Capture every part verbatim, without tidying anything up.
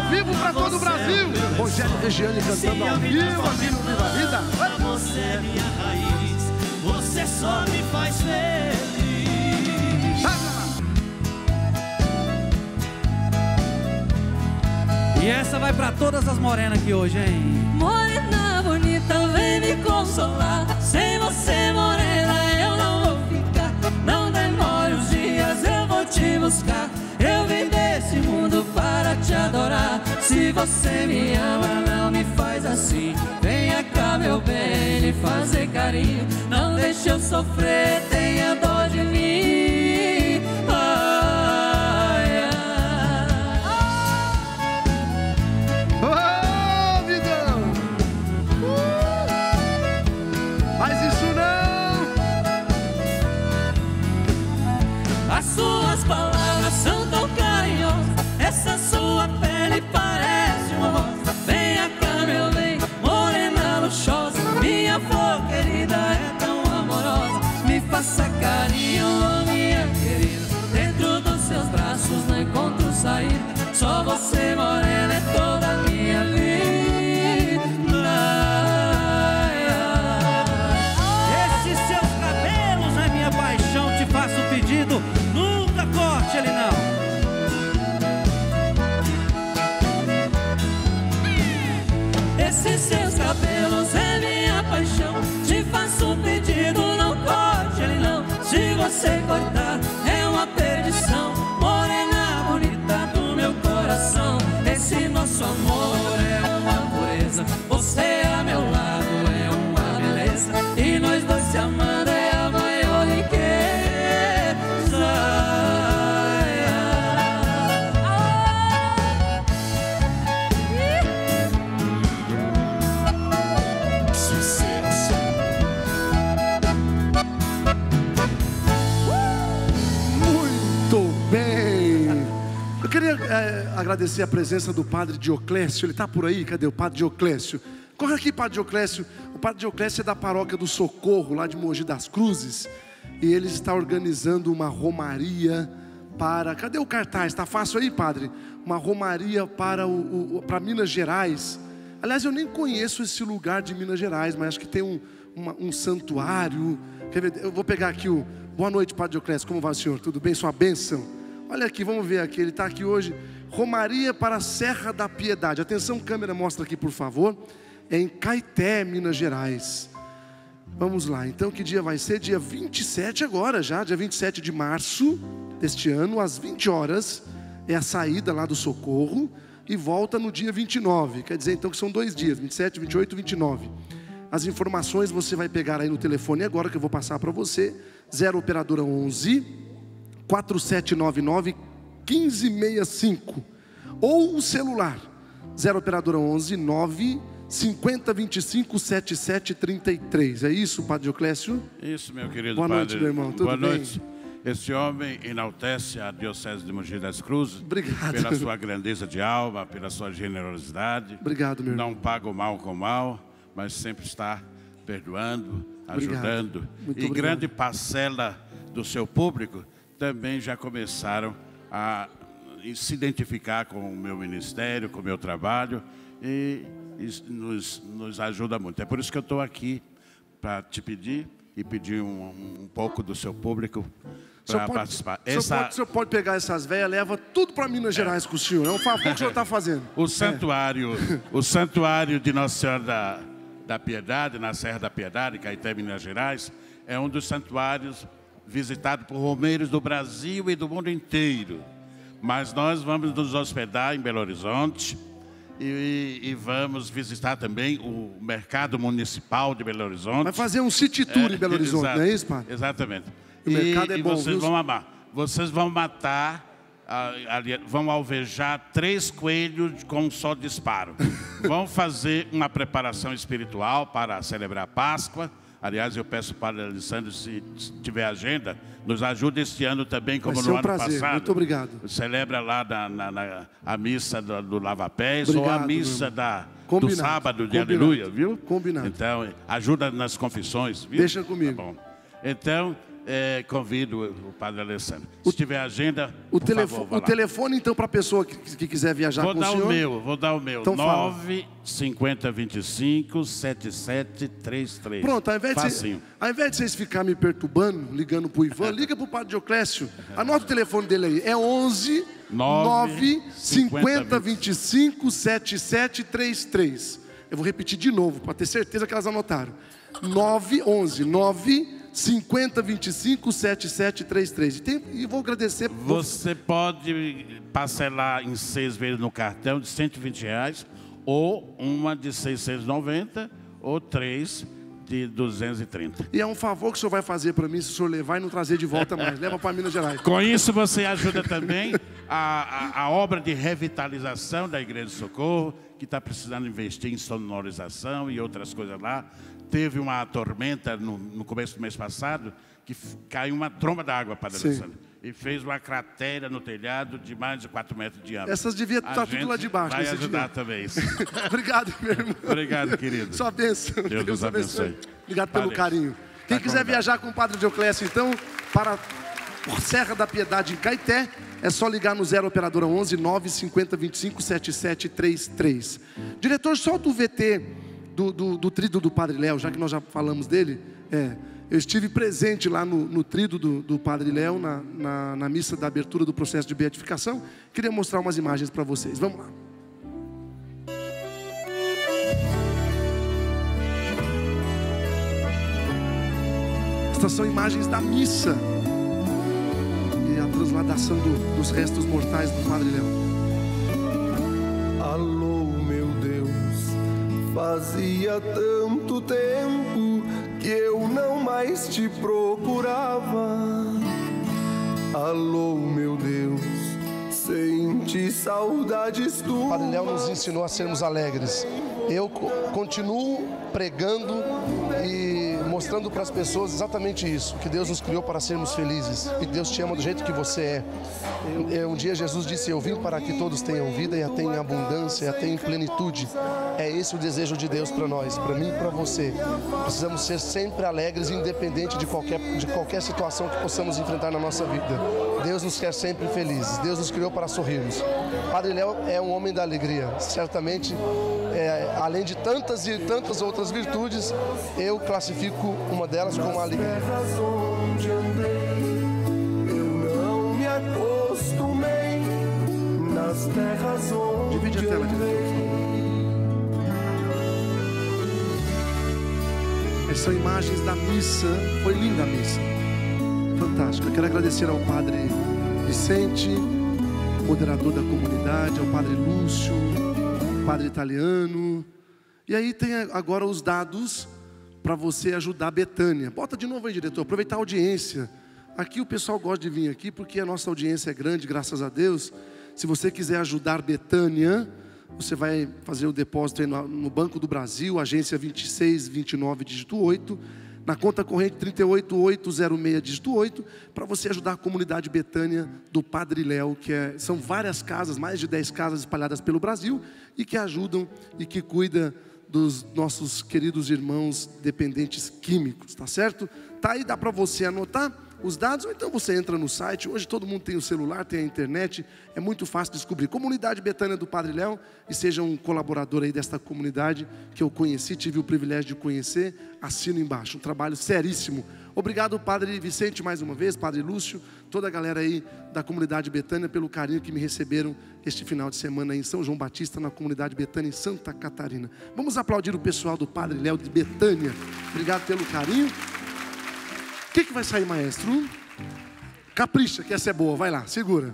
vivo para todo o Brasil. Rogério Regiane cantando ao vivo aqui no Viva a Vida. Você é minha raiz, você só me faz feliz. E essa vai pra todas as morenas aqui hoje, hein? Morena bonita, vem me consolar. Sem você, morena, eu não vou ficar. Não demore uns dias, eu vou te buscar. Eu vim desse mundo para te adorar. Se você me ama, não me faz assim. Venha cá, meu bem, lhe fazer carinho. Não deixe eu sofrer, tenha dó de mim. Ai, ai. Ô, vidão! Uh! Faz isso não! As suas palavras são tão carinhosas. Essa sua pele parece uma rosa. Venha cá, meu bem, morena luxuosa. Minha flor querida é tão amorosa. Me faça carinho, oh, minha querida. Dentro dos seus braços não encontro saída. Só você, morena, é toda a minha vida. Ai, ai. Esses seus cabelos é minha paixão. Te faço um pedido, nunca corte ele não. Esses seus cabelos é minha paixão. Te faço um pedido, não corte ele não. Se você cortar é uma perdição. Morena bonita do meu coração. Esse nosso amor é uma pureza. Você a meu lado é uma beleza. E nós dois se amando é a maior riqueza. Eu queria é, agradecer a presença do Padre Dioclésio. Ele está por aí? Cadê o Padre Dioclésio? Corre aqui, Padre Dioclésio. O Padre Dioclésio é da paróquia do Socorro, lá de Mogi das Cruzes. E ele está organizando uma romaria para... Cadê o cartaz? Está fácil aí, Padre? Uma romaria para, o, o, para Minas Gerais. Aliás, eu nem conheço esse lugar de Minas Gerais, mas acho que tem um, uma, um santuário. Quer ver? Eu vou pegar aqui o... Boa noite, Padre Dioclésio. Como vai o senhor? Tudo bem? Sua bênção? Olha aqui, vamos ver aqui, ele está aqui hoje. Romaria para a Serra da Piedade. Atenção, câmera, mostra aqui, por favor. É em Caeté, Minas Gerais. Vamos lá, então que dia vai ser? Dia vinte e sete agora já, dia vinte e sete de março deste ano, às vinte horas. É a saída lá do Socorro. E volta no dia vinte e nove. Quer dizer então que são dois dias, vinte e sete, vinte e oito, vinte e nove. As informações você vai pegar aí no telefone agora, que eu vou passar para você. zero operadora onze, quatro sete nove nove, um cinco seis cinco. Ou o celular zero operadora onze, nove cinco zero dois cinco, sete sete três três. É isso, Padre Dioclésio? Isso, meu querido Boa padre. noite, meu irmão. Tudo Boa bem? noite. Esse homem enaltece a Diocese de Mogi das Cruzes. Obrigado. Pela sua grandeza de alma, pela sua generosidade. Obrigado, meu irmão. Não paga o mal com o mal, mas sempre está perdoando, ajudando. Muito e obrigado. grande parcela do seu público também já começaram a se identificar com o meu ministério, com o meu trabalho, e isso nos, nos ajuda muito. É por isso que eu estou aqui para te pedir e pedir um, um pouco do seu público para participar. O senhor, Essa, pode, o senhor pode pegar essas velhas, leva tudo para Minas Gerais com o senhor. É um favor que o senhor está fazendo. o santuário, é. o santuário de Nossa Senhora da, da Piedade, na Serra da Piedade, Caeté, Minas Gerais, é um dos santuários visitado por romeiros do Brasil e do mundo inteiro. Mas nós vamos nos hospedar em Belo Horizonte e, e vamos visitar também o mercado municipal de Belo Horizonte. Vai fazer um city tour é, em Belo Horizonte, exato, não é isso, Padre? Exatamente. O e, mercado é e bom, vocês viu? vão amar. Vocês vão matar, ali, vão alvejar três coelhos com um só disparo. Vão fazer uma preparação espiritual para celebrar a Páscoa. Aliás, eu peço para o Alessandro, se tiver agenda, nos ajude este ano também, como no um ano prazer. passado. Muito obrigado. Celebra lá na, na, na, a missa do, do Lava Pés ou a missa da, do sábado de Aleluia, viu? Combinado. Então, ajuda nas confissões, viu? Deixa comigo. Tá bom. Então, é, convido o padre Alessandro. Se tiver agenda, O, por telefone, favor, vá o lá. telefone, então, para a pessoa que, que quiser viajar Vou com dar o senhor. o meu, vou dar o meu. Então fala. nove cinquenta, vinte e cinco, setenta e sete, trinta e três. Pronto, ao invés, de Facinho. cê, ao invés de vocês ficarem me perturbando, ligando pro Ivan, liga pro padre Dioclésio. Anota o telefone dele aí. É onze nove cinquenta, vinte e cinco, setenta e sete, trinta e três. Eu vou repetir de novo, para ter certeza que elas anotaram. nove onze nove cinquenta, vinte e cinco, setenta e sete, trinta e três. E, tem, e vou agradecer. Você pode parcelar em seis vezes no cartão de cento e vinte reais, ou uma de seiscentos e noventa, ou três de duzentos e trinta. E é um favor que o senhor vai fazer para mim se o senhor levar e não trazer de volta mais. Leva para Minas Gerais. Com isso você ajuda também a, a, a obra de revitalização da Igreja do Socorro, que está precisando investir em sonorização e outras coisas lá. Teve uma tormenta no, no começo do mês passado, que caiu uma tromba d'água, padre Alessandro, e fez uma cratera no telhado de mais de quatro metros de diâmetro. Essas deviam estar tudo lá de baixo. Vai nesse ajudar dia. também isso. Obrigado, meu irmão. Obrigado, querido. Sua bênção. Deus nos abençoe. Obrigado pelo Padre, carinho. Quem tá quiser convidado. viajar com o padre Dioclésio, então, para Serra da Piedade, em Caeté, é só ligar no zero operadora onze nove cinquenta, vinte e cinco, setenta e sete, trinta e três. Diretor, solta o V T do, do, do tríduo do Padre Léo, já que nós já falamos dele. É, eu estive presente lá no, no tríduo do, do Padre Léo, na, na, na missa da abertura do processo de beatificação. Queria mostrar umas imagens para vocês. Vamos lá. Estas são imagens da missa e a transladação do, dos restos mortais do Padre Léo. Alô, meu Deus, fazia tanto tempo que eu não mais te procurava. Alô, meu Deus, senti saudades tuas. O Padre Léo nos ensinou a sermos alegres. Eu co- continuo pregando e mostrando para as pessoas exatamente isso, que Deus nos criou para sermos felizes, e Deus te ama do jeito que você é. Eu, um dia Jesus disse: eu vim para que todos tenham vida e a tenham em abundância, e a tenham em plenitude. É esse o desejo de Deus para nós, para mim e para você. Precisamos ser sempre alegres, independente de qualquer, de qualquer situação que possamos enfrentar na nossa vida. Deus nos quer sempre felizes, Deus nos criou para sorrirmos. Padre Léo é um homem da alegria, certamente. É, além de tantas e tantas outras virtudes, eu classifico uma delas como a alegria. Terras onde andei, eu não me acostumei. Nas terras onde Divide a tela, Essas são imagens da missa. Foi linda a missa. Fantástica. Quero agradecer ao Padre Vicente, moderador da comunidade, ao Padre Lúcio, Padre Italiano. E aí tem agora os dados para você ajudar a Betânia. Bota de novo aí, diretor. Aproveitar a audiência. Aqui o pessoal gosta de vir aqui porque a nossa audiência é grande, graças a Deus. Se você quiser ajudar Betânia, você vai fazer o depósito aí no, no Banco do Brasil, agência vinte e seis, vinte e nove, dígito oito, na conta corrente trinta e oito, oitocentos e seis, dígito oito, para você ajudar a comunidade Betânia do Padre Léo, que é, são várias casas, mais de dez casas espalhadas pelo Brasil, e que ajudam e que cuidam dos nossos queridos irmãos dependentes químicos, tá certo? Tá aí, dá para você anotar os dados, ou então você entra no site. Hoje todo mundo tem o celular, tem a internet, é muito fácil descobrir. Comunidade Betânia do Padre Léo, e seja um colaborador aí desta comunidade que eu conheci, tive o privilégio de conhecer, assino embaixo, um trabalho seríssimo. Obrigado, Padre Vicente, mais uma vez, Padre Lúcio, toda a galera aí da comunidade Betânia, pelo carinho que me receberam este final de semana aí em São João Batista, na comunidade Betânia, em Santa Catarina. Vamos aplaudir o pessoal do Padre Léo de Betânia. Obrigado pelo carinho. O que, que vai sair, maestro? Capricha, que essa é boa. Vai lá, segura.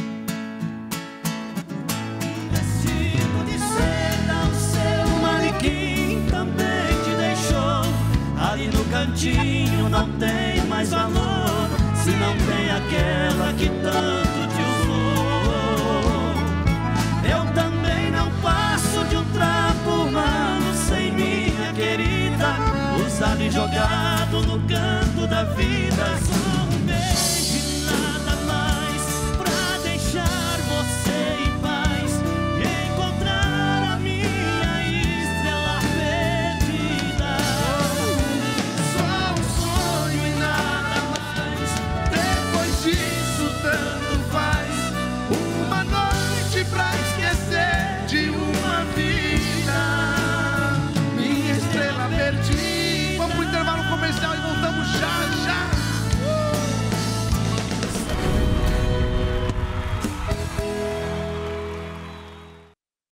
Vestido de seda, o seu manequim também te deixou. Ali no cantinho não tem mais valor, se não tem aquela que tanto te usou. Eu também não passo de um trapo humano sem minha querida, usado e jogado